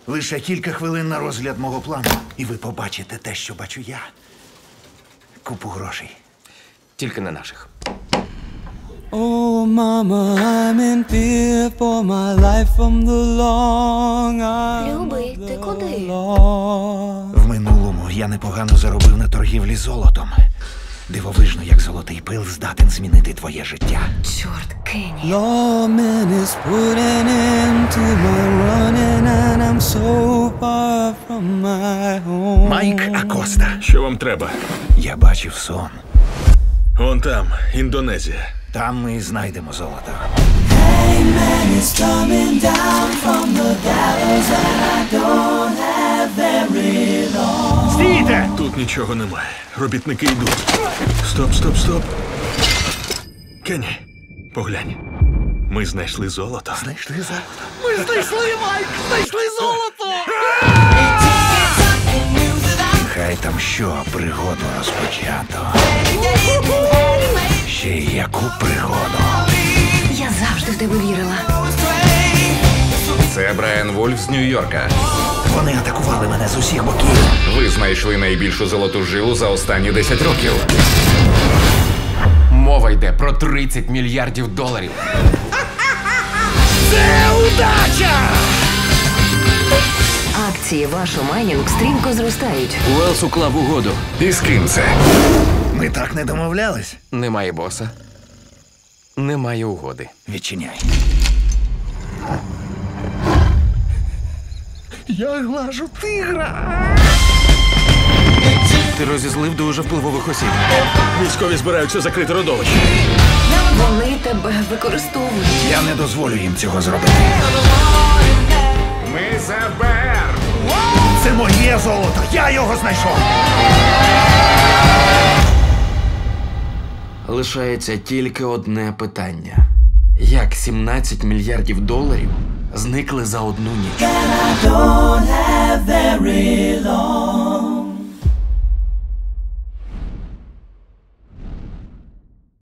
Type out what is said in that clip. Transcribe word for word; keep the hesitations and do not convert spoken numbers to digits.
Лише кілька хвилин на розгляд мого плану, і ви побачите те, що бачу я. Купу грошей. Тільки не наших. Oh, mama, I'm in fear for my life from the long arm Любий, ти куди? В минулому я непогано заробив на торгівлі золотом. Дивовижно, як золотий пил здатен змінити твоє життя. Чорт, Кенні. Lawman is putting into my running and I'm so far from my home. Майк Акоста. Що вам треба? Я бачив сон. Вон там, Індонезія. Там ми знайдемо золото. Hangman is coming down from the gallows and I don't have very long. Стійте! Тут нічого немає. Робітники йдуть. Стоп, стоп, стоп. Кенні, поглянь. Ми знайшли золото. Знайшли золото. Ми знайшли, Майк! Знайшли золото! Хай там що, пригоду розпочато. Ще й яку пригоду. Я завжди в тебе вірила. Це Брайан Вольф з Нью-Йорка. Вони атакували мене з усіх боків. Ви знайшли найбільшу золоту жилу за останні десять років. Мова йде про тридцять мільярдів доларів. Це удача! Акції вашу майнінг стрімко зростають. Уелс уклав угоду. І з ким це? Ми так не домовлялись. Немає боса. Немає угоди. Відчиняй. Я глажу тигра. Ти розізлив дуже впливових осіб. Військові збираються закрити родовище. Вони тебе використовують. Я не дозволю їм цього зробити. Ми за БР! Це моє золото. Я його знайшов. Лишається тільки одне питання. Як сімнадцять мільярдів доларів зникли за одну ніч? And I don't have very